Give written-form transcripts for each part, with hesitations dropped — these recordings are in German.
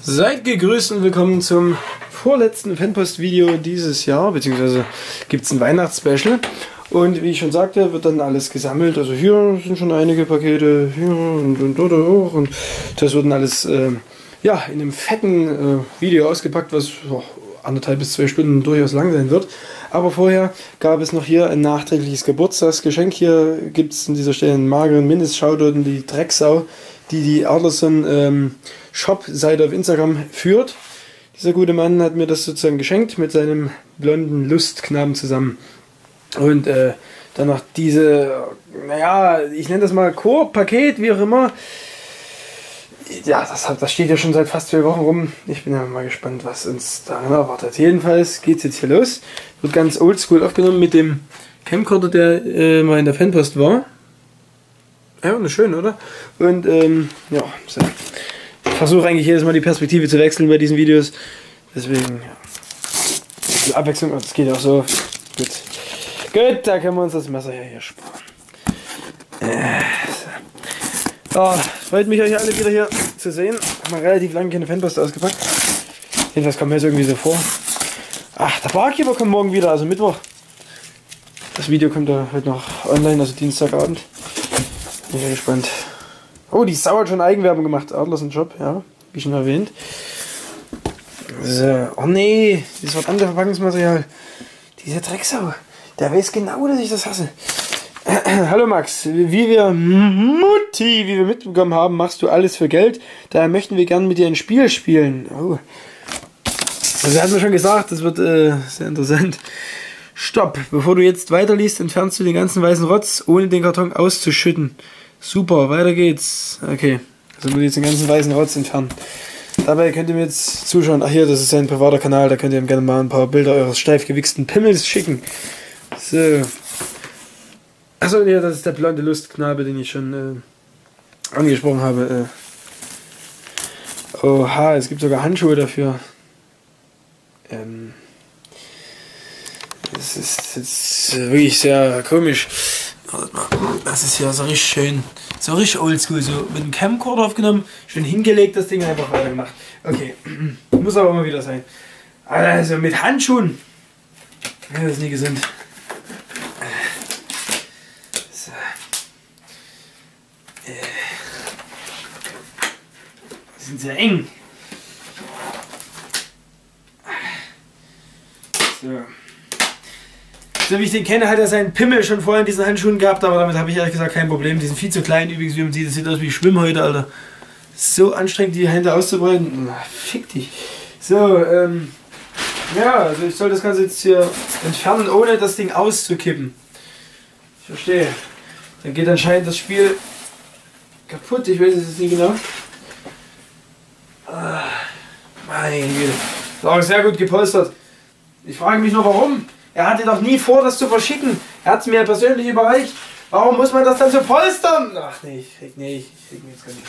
Seid gegrüßt und willkommen zum vorletzten Fanpost-Video dieses Jahr, beziehungsweise gibt es ein Weihnachtsspecial. Und wie ich schon sagte, wird dann alles gesammelt. Also hier sind schon einige Pakete, hier und dort auch. Und das wird dann alles ja, in einem fetten Video ausgepackt, was 1,5 bis 2 Stunden durchaus lang sein wird. Aber vorher gab es noch hier ein nachträgliches Geburtstagsgeschenk. Hier gibt es an dieser Stelle einen mageren Mindest-Shoutout an die Drecksau, die Adlerson Shop-Seite auf Instagram führt. Dieser gute Mann hat mir das sozusagen geschenkt mit seinem blonden Lustknaben zusammen. Und dann noch diese, naja, ich nenne das mal Koop-Paket, wie auch immer. Ja, das steht ja schon seit fast 2 Wochen rum. Ich bin ja mal gespannt, was uns darin erwartet. Jedenfalls geht es jetzt hier los. Wird ganz oldschool aufgenommen mit dem Camcorder, der mal in der Fanpost war. Ja, und schön, oder? Und ja, so. Ich versuche eigentlich jedes Mal die Perspektive zu wechseln bei diesen Videos. Deswegen, ja. Die Abwechslung, das geht auch so. Gut. Gut, da können wir uns das Messer hier sparen. So. Oh, freut mich, euch alle wieder hier zu sehen. Haben wir relativ lange keine Fanpost ausgepackt. Jedenfalls kommt mir jetzt irgendwie so vor. Ach, der Barkeeper kommt morgen wieder, also Mittwoch. Das Video kommt da heute noch online, also Dienstagabend. Bin ja gespannt. Oh, die Sau hat schon Eigenwerbung gemacht. Adlerson Shop, ja, wie schon erwähnt. So, oh nee, das wird andere Verpackungsmaterial. Dieser Drecksau, der weiß genau, dass ich das hasse. Hallo Max, wie wir mitbekommen haben, machst du alles für Geld. Daher möchten wir gerne mit dir ein Spiel spielen. Oh. Also er hat mir schon gesagt, das wird sehr interessant. Stopp, bevor du jetzt weiterliest, entfernst du den ganzen weißen Rotz, ohne den Karton auszuschütten. Super, weiter geht's. Okay, also muss ich jetzt den ganzen weißen Rotz entfernen. Dabei könnt ihr mir jetzt zuschauen. Ach hier, das ist ein privater Kanal, da könnt ihr ihm gerne mal ein paar Bilder eures steif gewichsten Pimmels schicken. So. Achso, ja, das ist der blonde Lustknabe, den ich schon angesprochen habe. Oha, es gibt sogar Handschuhe dafür. Das ist jetzt wirklich sehr komisch. Das ist ja so richtig schön, so richtig oldschool, so mit dem Camcorder aufgenommen, schön hingelegt, das Ding einfach weitergemacht. Okay, muss aber mal wieder sein. Also mit Handschuhen, ja, das ist nie gesund. So. Die sind sehr eng. So. So wie ich den kenne, hat er seinen Pimmel schon vorher in diesen Handschuhen gehabt, aber damit habe ich ehrlich gesagt kein Problem. Die sind viel zu klein übrigens, wie man sieht. Das sieht aus wie Schwimmhäute, Alter. So anstrengend, die Hände auszubreiten. Fick dich. So, ja, also ich soll das Ganze jetzt hier entfernen, ohne das Ding auszukippen. Ich verstehe. Dann geht anscheinend das Spiel kaputt. Ich weiß es jetzt nicht genau. Mein Güte. Ist auch sehr gut gepolstert. Ich frage mich nur, warum. Er hatte doch nie vor, das zu verschicken. Er hat es mir persönlich überreicht. Warum muss man das dann so polstern? Ach nee, ich krieg mir jetzt gar nicht.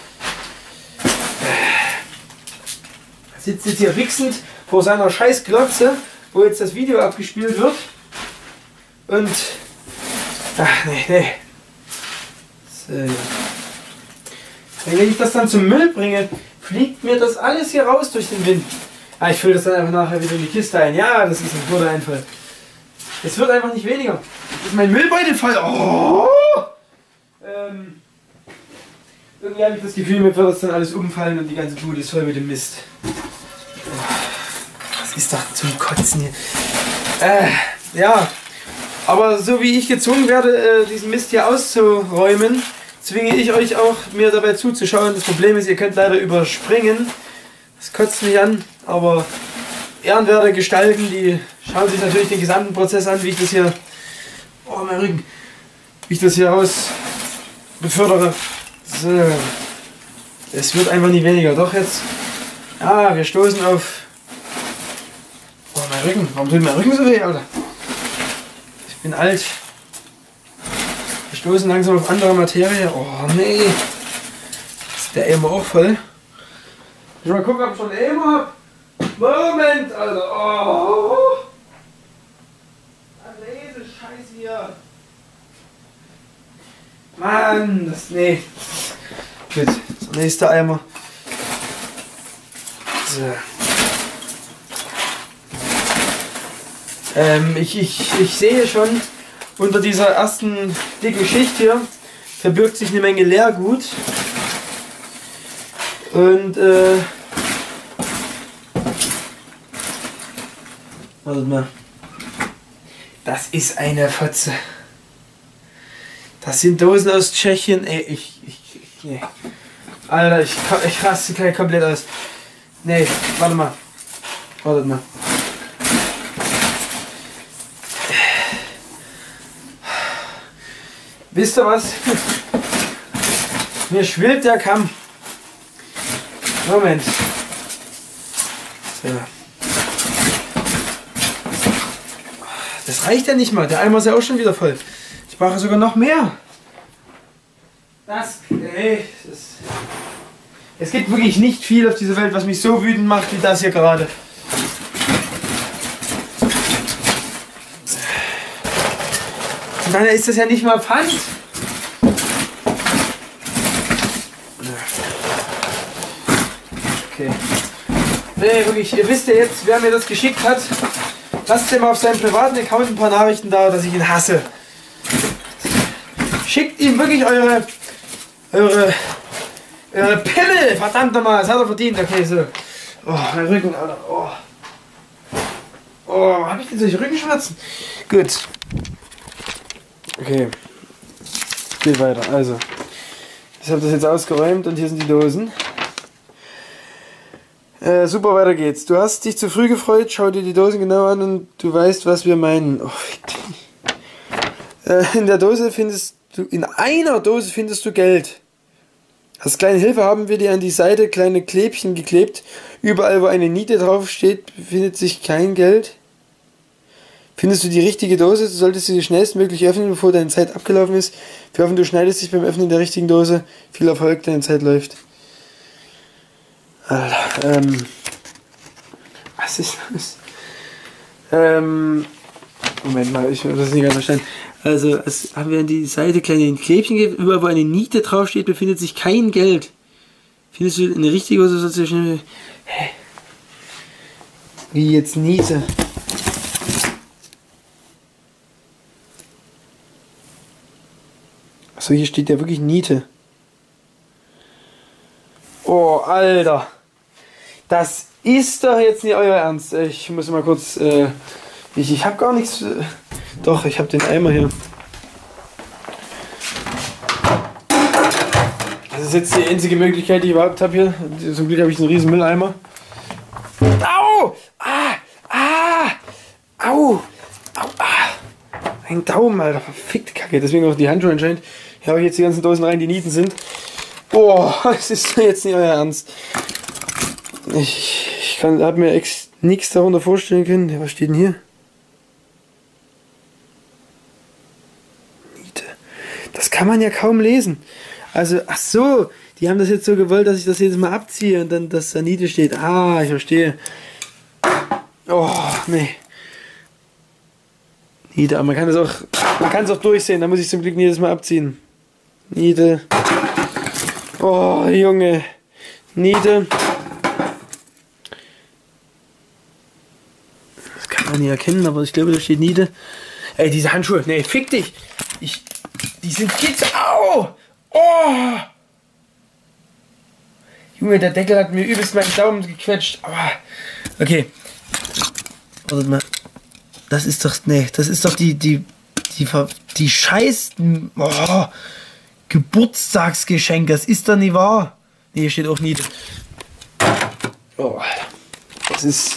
Er sitzt jetzt hier wichsend vor seiner scheiß Glotze, wo jetzt das Video abgespielt wird. Und... ach nee. So. Wenn ich das dann zum Müll bringe, fliegt mir das alles hier raus durch den Wind. Ah, ich fülle das dann einfach nachher wieder in die Kiste ein. Ja, das ist ein guter Einfall. Es wird einfach nicht weniger. Das ist mein Müllbeutel voll. Oh! Irgendwie habe ich das Gefühl, mir wird das dann alles umfallen und die ganze Bude ist voll mit dem Mist. Das ist doch zum Kotzen hier. Ja, aber so wie ich gezwungen werde, diesen Mist hier auszuräumen, zwinge ich euch auch, mir dabei zuzuschauen. Das Problem ist, ihr könnt leider überspringen. Das kotzt mich an, aber ehrenwerte Gestalten, die schauen sich natürlich den gesamten Prozess an, wie ich das hier, oh mein Rücken, wie ich das hier raus befördere. So. Es wird einfach nicht weniger. Doch jetzt, wir stoßen auf, oh mein Rücken, warum tut mein Rücken so weh, Alter? Ich bin alt. Wir stoßen langsam auf andere Materie. Oh nee, ist der Eimer auch voll? Ich mal gucken, ob ich schon einen Eimer habe. Moment, Alter. Oh. Diese Scheiße hier. Mann, das. Nee. Gut, der nächste Eimer. So. Ich sehe schon, unter dieser ersten dicken Schicht hier verbirgt sich eine Menge Leergut. Und wartet mal. Das ist eine Fotze. Das sind Dosen aus Tschechien. Ey, nee. Alter, ich raste gleich komplett aus. Nee, warte mal. Wartet mal. Wisst ihr was? Mir schwillt der Kamm. Moment. So. Das reicht ja nicht mal. Der Eimer ist ja auch schon wieder voll. Ich brauche sogar noch mehr. Es gibt wirklich nicht viel auf dieser Welt, was mich so wütend macht wie das hier gerade. Und dann ist das ja nicht mal Pfand. Okay. Nee, wirklich, ihr wisst ja jetzt, wer mir das geschickt hat. Lasst ihm auf seinem privaten Account ein paar Nachrichten da, dass ich ihn hasse. Schickt ihm wirklich eure Pimmel, verdammt nochmal, das hat er verdient. Okay, so. Oh, mein Rücken, Alter. Oh, hab ich denn solche Rückenschmerzen? Gut. Okay. Geht weiter. Also, ich habe das jetzt ausgeräumt und hier sind die Dosen. Super, weiter geht's. Du hast dich zu früh gefreut, schau dir die Dosen genau an und du weißt, was wir meinen. Oh, in einer Dose findest du Geld. Als kleine Hilfe haben wir dir an die Seite kleine Klebchen geklebt. Überall, wo eine Niete draufsteht, befindet sich kein Geld. Findest du die richtige Dose, solltest du sie schnellstmöglich öffnen, bevor deine Zeit abgelaufen ist. Wir hoffen, du schneidest dich beim Öffnen der richtigen Dose. Viel Erfolg, deine Zeit läuft. Alter, was ist das? Moment mal, ich habe das nicht ganz verstanden. Also, es haben wir an die Seite kleine Klebchen gegeben. Überall, wo eine Niete draufsteht, befindet sich kein Geld. Findest du eine richtige Dose, sollst du schnell... Hä? Wie jetzt Niete? Achso, hier steht ja wirklich Niete. Oh, Alter. Das ist doch jetzt nicht euer Ernst. Ich muss mal kurz... ich habe gar nichts... Doch, ich habe den Eimer hier. Das ist jetzt die einzige Möglichkeit, die ich überhaupt habe hier. Zum Glück habe ich einen riesen Mülleimer. Au! Au! Ein Daumen, Alter. Verfickte Kacke. Deswegen auch die Handschuhe anscheinend. Hier habe ich jetzt die ganzen Dosen rein, die Nieten sind. Boah, das ist jetzt nicht euer Ernst. Ich habe mir nichts darunter vorstellen können. Ja, was steht denn hier? Niete. Das kann man ja kaum lesen. Also, ach so, die haben das jetzt so gewollt, dass ich das jetzt mal abziehe und dann, dass da Niete steht. Ah, ich verstehe. Oh, nee. Niete, aber man kann es auch durchsehen, da muss ich zum Glück jedes Mal abziehen. Niete. Oh, Junge. Niete. Das kann man nicht erkennen, aber ich glaube, da steht Niete. Ey, diese Handschuhe. Nee, fick dich. Die sind Kitzel. Au! Oh! Junge, der Deckel hat mir übelst meinen Daumen gequetscht. Aua. Okay. Wartet mal. Das ist doch. Nee, das ist doch die scheiß Geburtstagsgeschenk. Das ist doch nicht wahr. Nee, hier steht auch Niete. Oh, das ist.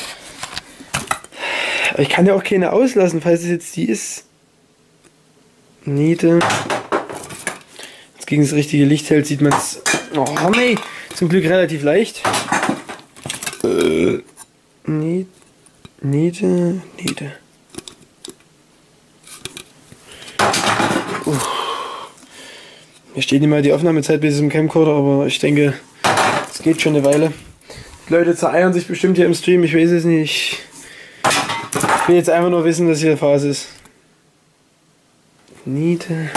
Ich kann ja auch keine auslassen, falls es jetzt die ist. Niete. Jetzt gegen das richtige Licht hält, sieht man es. Oh nee, zum Glück relativ leicht. Niete. Hier steht nicht mal die Aufnahmezeit bis zum Camcorder, aber ich denke, es geht schon eine Weile. Die Leute zereiern sich bestimmt hier im Stream, ich weiß es nicht. Ich will jetzt einfach nur wissen, dass hier Phase ist. Niete.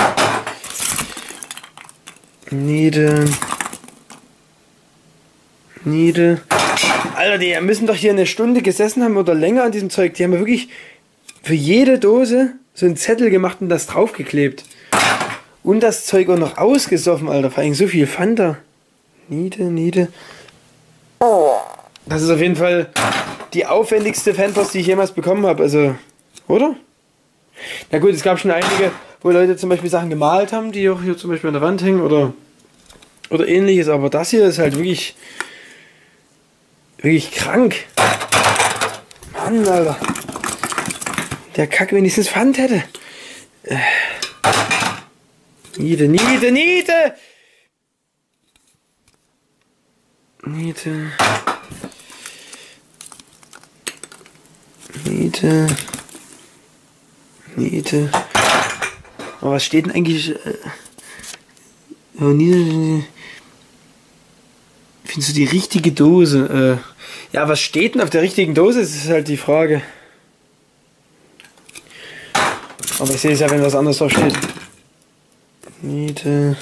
Alter, die müssen doch hier eine Stunde gesessen haben oder länger an diesem Zeug. Die haben ja wirklich für jede Dose so einen Zettel gemacht und das draufgeklebt. Und das Zeug auch noch ausgesoffen, Alter. Vor allem so viel Fanta. Niete. Das ist auf jeden Fall die aufwendigste Fanpost, die ich jemals bekommen habe. Also, oder? Na gut, es gab schon einige, wo Leute zum Beispiel Sachen gemalt haben, die auch hier zum Beispiel an der Wand hängen oder ähnliches. Aber das hier ist halt wirklich krank. Mann, Alter. Der Kack wenigstens Pfand hätte. Niete. Aber was steht denn eigentlich? Findest du die richtige Dose? Ja, was steht denn auf der richtigen Dose? Das ist halt die Frage. Aber ich sehe es ja, wenn was anderes drauf steht. Niete.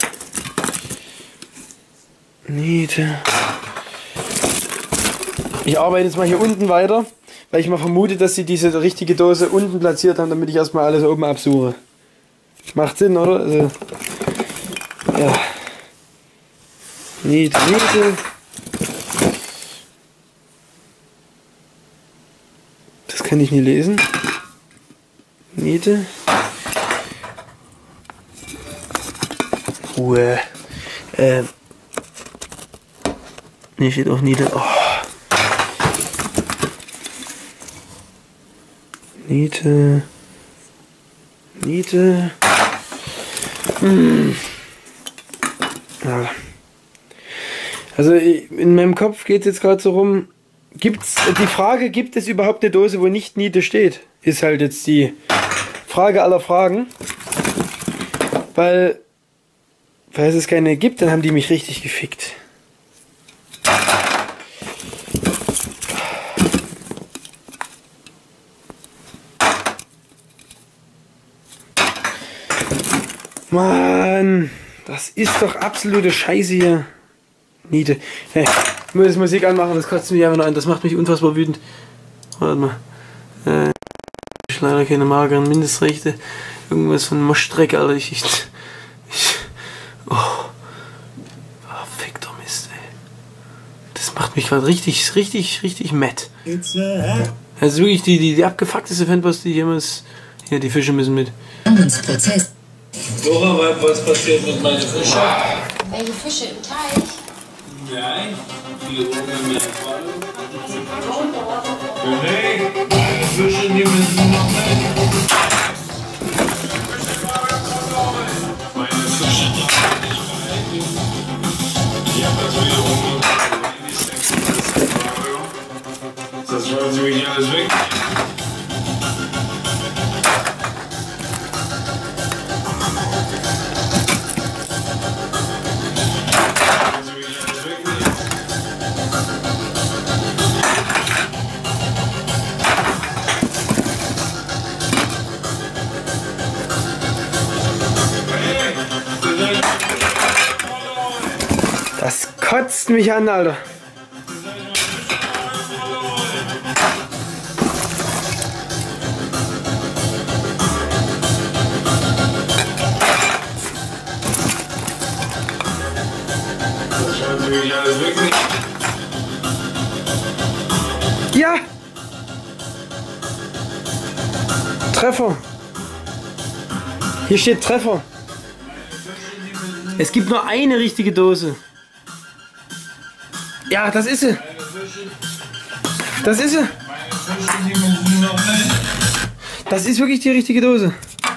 Ich arbeite jetzt mal hier unten weiter, weil ich mal vermute, dass sie diese richtige Dose unten platziert haben, damit ich erstmal alles oben absuche. Macht Sinn, oder? Also, ja. Niete. Das kann ich nie lesen. Niete. Ruhe. Ne, steht auch Niete. Oh. Niete. Ja. Also in meinem Kopf geht es jetzt gerade so rum, die Frage, gibt es überhaupt eine Dose, wo nicht Niete steht, ist halt jetzt die Frage aller Fragen. Weil, falls es keine gibt, dann haben die mich richtig gefickt. Mann, das ist doch absolute Scheiße hier. Niete. Hey, ich muss jetzt Musik anmachen, das kotzt mich einfach nur an, das macht mich unfassbar wütend. Warte mal. Ich leider keine mageren Mindestrechte. Irgendwas von Moschdreck, Alter. Oh, fick doch Mist, ey. Das macht mich gerade richtig matt. Das ist wirklich die abgefuckteste Fanpost, die jemals. Hier, die Fische müssen mit. Dora, was passiert mit meinen Fischen? Welche Fische im Teich? Nein, die oben in der Qualle. Nee, die Fische, die müssen noch mit. Meine Fische darf nicht rein. Ich hab das wieder umgebracht. Das wollen sie mich alles weg. Das kotzt mich an, Alter. Ja! Treffer. Hier steht Treffer. Es gibt nur eine richtige Dose. Ja, das ist sie. Das ist sie. Das ist wirklich die richtige Dose.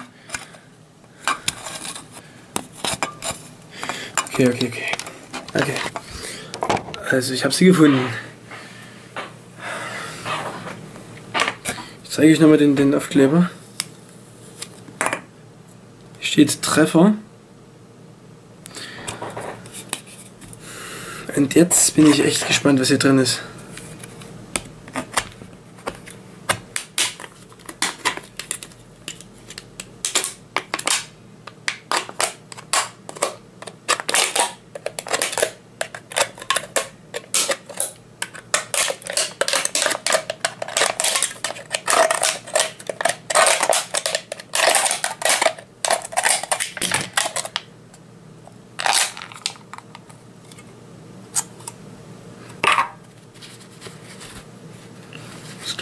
Okay. Also ich habe sie gefunden. Ich zeige euch nochmal den Aufkleber. Hier steht Treffer. Und jetzt bin ich echt gespannt, was hier drin ist.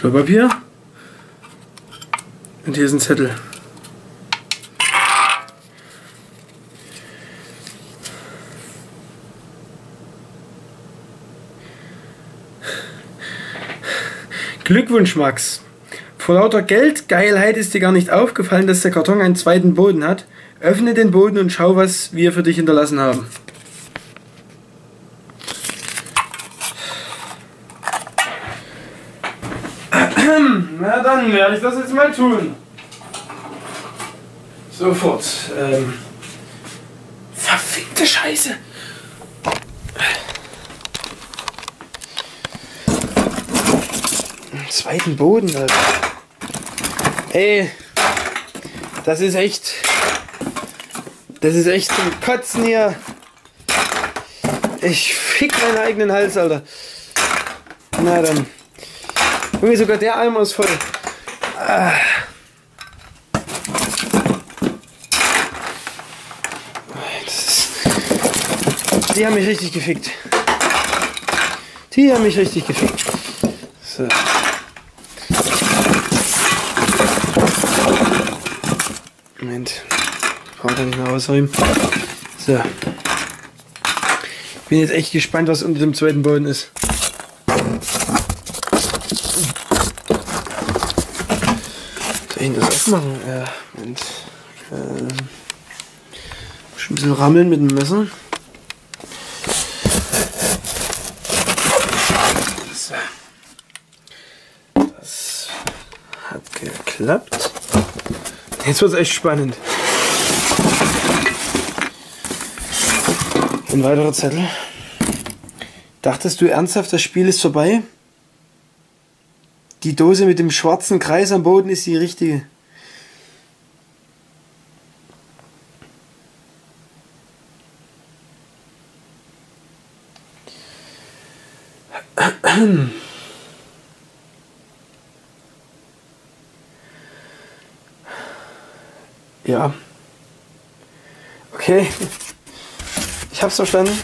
Klopapier. Und hier ist ein Zettel. Glückwunsch, Max. Vor lauter Geldgeilheit ist dir gar nicht aufgefallen, dass der Karton einen zweiten Boden hat. Öffne den Boden und schau, was wir für dich hinterlassen haben. Na dann werde ich das jetzt mal tun. Sofort. Verfickte Scheiße. Einen zweiten Boden, Alter. Ey, das ist echt zum Kotzen hier. Ich fick meinen eigenen Hals, Alter. Na dann. Junge, sogar der Eimer ist voll. Ah. Die haben mich richtig gefickt. Die haben mich richtig gefickt. So. Moment. Ich brauche da nicht mehr ausräumen. So. Bin jetzt echt gespannt, was unter dem zweiten Boden ist. Soll ich das aufmachen? Ja, Moment. Schon ein bisschen rammeln mit dem Messer. So. Das hat geklappt. Jetzt wird es echt spannend. Ein weiterer Zettel. Dachtest du ernsthaft, das Spiel ist vorbei? Die Dose mit dem schwarzen Kreis am Boden ist die richtige. Ja. Okay. Ich hab's verstanden.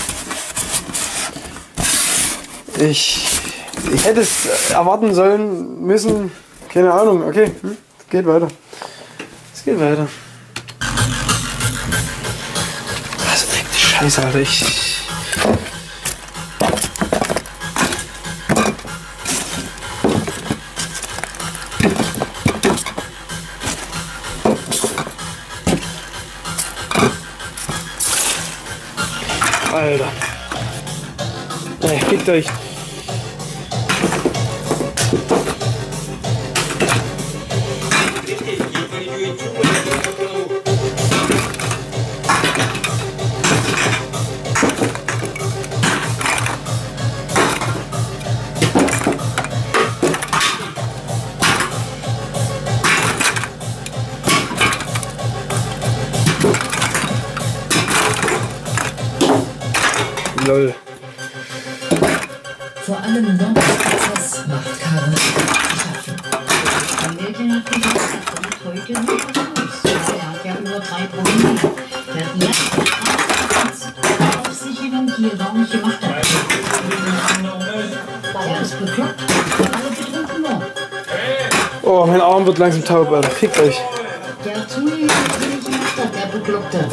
Ich hätte es erwarten sollen, müssen. Keine Ahnung. Okay. Es geht weiter. Es geht weiter. Was verfickte Scheiße, Alter. Alter. Ey, fickt euch. Lol. Vor allem Nordprozess macht Karen schaffen. Der Mädchen hat gesagt, und heute nicht raus. Er hat ja über 3 Promille. Der hat jetzt auf sich hin und hier gar nicht gemacht hat. Der ist bekloppt. Alle getrunken noch. Oh, mein Arm wird langsam taub, Alter. Fickt euch. Der Tuni hat nicht gemacht hat, der Bekloppte.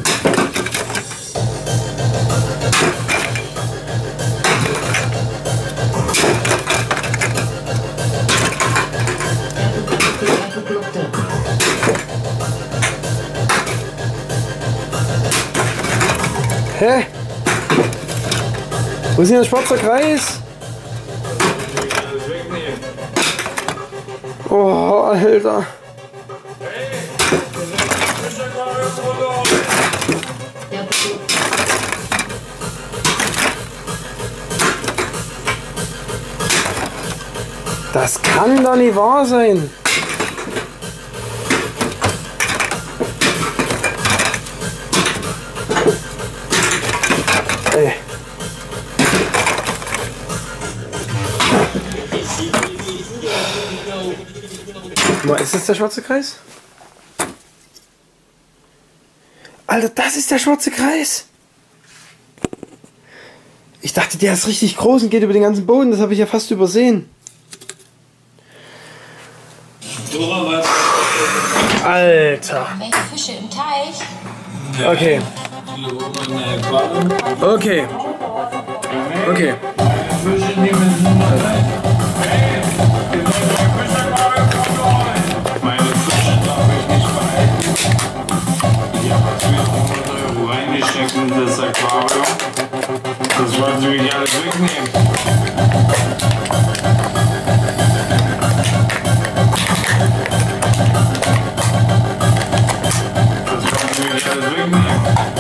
Hä? Wo ist denn der schwarze Kreis? Oh, Alter. Das kann doch nicht wahr sein. Ey. Ist das der schwarze Kreis? Alter, das ist der schwarze Kreis. Ich dachte, der ist richtig groß und geht über den ganzen Boden. Das habe ich ja fast übersehen. Alter. Welche Fische im Teich? Okay. Hier oben in der Aquarium. Okay. Okay. Fische nehmen meine Fische darf ich nicht behalten. Ich habe 400 € reingesteckt in das Aquarium. Das wollen sie mich alles wegnehmen. Das wollen sie mich alles wegnehmen.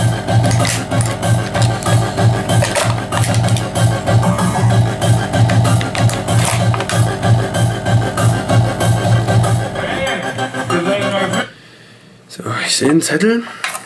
So, ich sehe einen Zettel.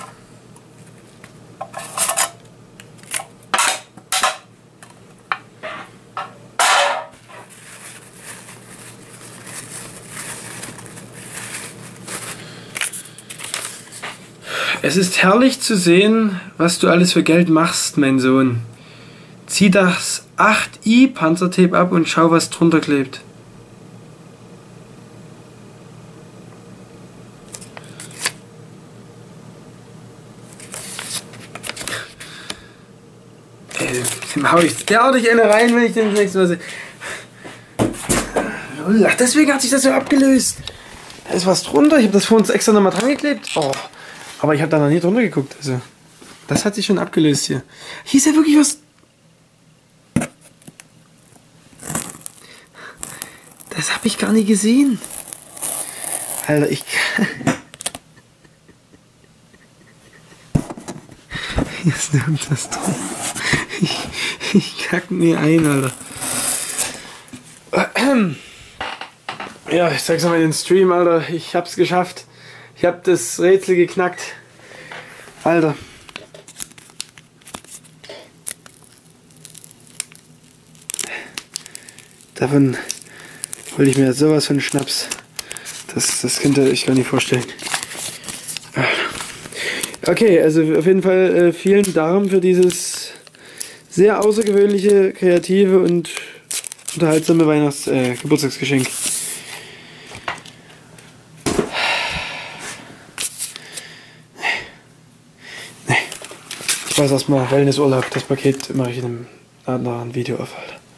Es ist herrlich zu sehen, was du alles für Geld machst, mein Sohn. Zieh das 8i Panzertape ab und schau, was drunter klebt. Dem hau ich derartig eine rein, wenn ich den das nächste Mal sehe. Ach, deswegen hat sich das so abgelöst. Da ist was drunter. Ich habe das vor uns extra nochmal dran geklebt. Oh. Aber ich habe da noch nie drunter geguckt. Also, das hat sich schon abgelöst hier. Hier ist ja wirklich was. Das habe ich gar nicht gesehen. Alter, hier ist nirgends drin. Ich kack mir ein, Alter. Ja, ich zeig's nochmal in den Stream, Alter. Ich hab's geschafft. Ich hab das Rätsel geknackt. Alter. Davon hol ich mir sowas von Schnaps. Das könnt ihr euch gar nicht vorstellen. Okay, also auf jeden Fall vielen Dank für dieses sehr außergewöhnliche, kreative und unterhaltsame Geburtstagsgeschenk. Ich weiß erstmal Wellnessurlaub. Das Paket mache ich in einem anderen Video auf, Alter.